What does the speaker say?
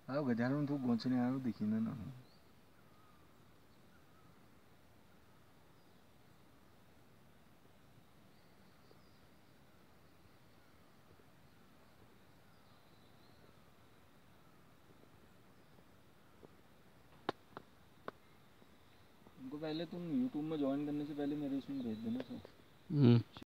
आओ गजानन तू पहुंचने आयो देखी ना। उनको पहले तुम यूट्यूब में ज्वाइन करने से पहले मेरे उसमें भेज देना सर।